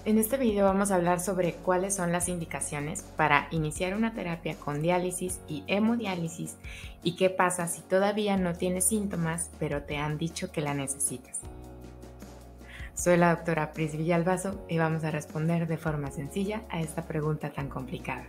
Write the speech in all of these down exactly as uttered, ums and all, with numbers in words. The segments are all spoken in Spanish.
En este video vamos a hablar sobre cuáles son las indicaciones para iniciar una terapia con diálisis y hemodiálisis y qué pasa si todavía no tienes síntomas pero te han dicho que la necesitas. Soy la doctora Pris Villalbazo y vamos a responder de forma sencilla a esta pregunta tan complicada.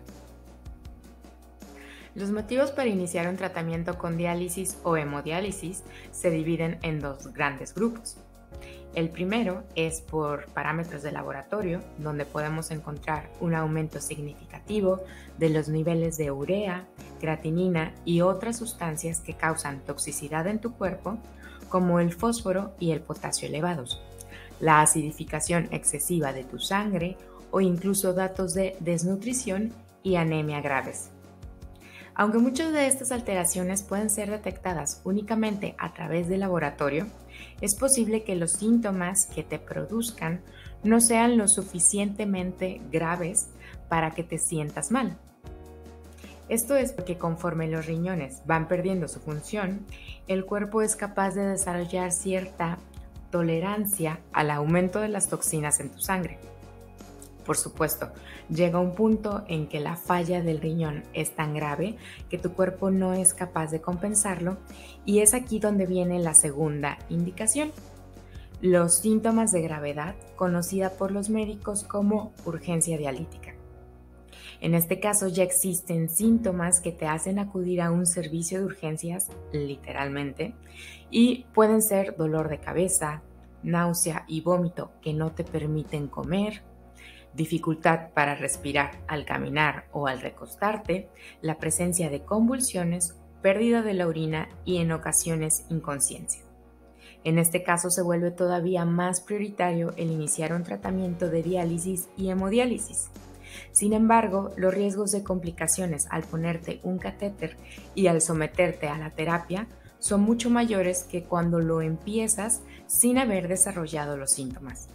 Los motivos para iniciar un tratamiento con diálisis o hemodiálisis se dividen en dos grandes grupos. El primero es por parámetros de laboratorio, donde podemos encontrar un aumento significativo de los niveles de urea, creatinina y otras sustancias que causan toxicidad en tu cuerpo, como el fósforo y el potasio elevados, la acidificación excesiva de tu sangre o incluso datos de desnutrición y anemia graves. Aunque muchas de estas alteraciones pueden ser detectadas únicamente a través del laboratorio, es posible que los síntomas que te produzcan no sean lo suficientemente graves para que te sientas mal. Esto es porque conforme los riñones van perdiendo su función, el cuerpo es capaz de desarrollar cierta tolerancia al aumento de las toxinas en tu sangre. Por supuesto, llega un punto en que la falla del riñón es tan grave que tu cuerpo no es capaz de compensarlo, y es aquí donde viene la segunda indicación: los síntomas de gravedad, conocida por los médicos como urgencia dialítica. En este caso ya existen síntomas que te hacen acudir a un servicio de urgencias, literalmente, y pueden ser dolor de cabeza, náusea y vómito que no te permiten comer, dificultad para respirar al caminar o al recostarte, la presencia de convulsiones, pérdida de la orina y en ocasiones inconsciencia. En este caso se vuelve todavía más prioritario el iniciar un tratamiento de diálisis y hemodiálisis. Sin embargo, los riesgos de complicaciones al ponerte un catéter y al someterte a la terapia son mucho mayores que cuando lo empiezas sin haber desarrollado los síntomas.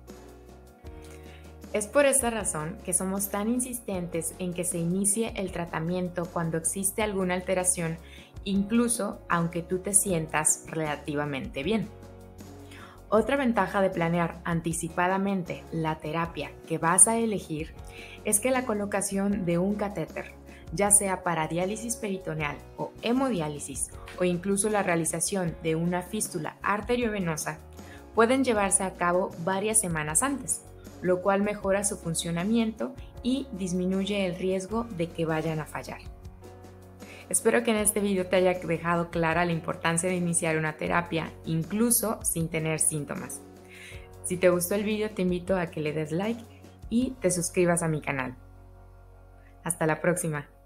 Es por esta razón que somos tan insistentes en que se inicie el tratamiento cuando existe alguna alteración, incluso aunque tú te sientas relativamente bien. Otra ventaja de planear anticipadamente la terapia que vas a elegir es que la colocación de un catéter, ya sea para diálisis peritoneal o hemodiálisis, o incluso la realización de una fístula arteriovenosa, pueden llevarse a cabo varias semanas antes, lo cual mejora su funcionamiento y disminuye el riesgo de que vayan a fallar. Espero que en este video te haya dejado clara la importancia de iniciar una terapia, incluso sin tener síntomas. Si te gustó el video, te invito a que le des like y te suscribas a mi canal. Hasta la próxima.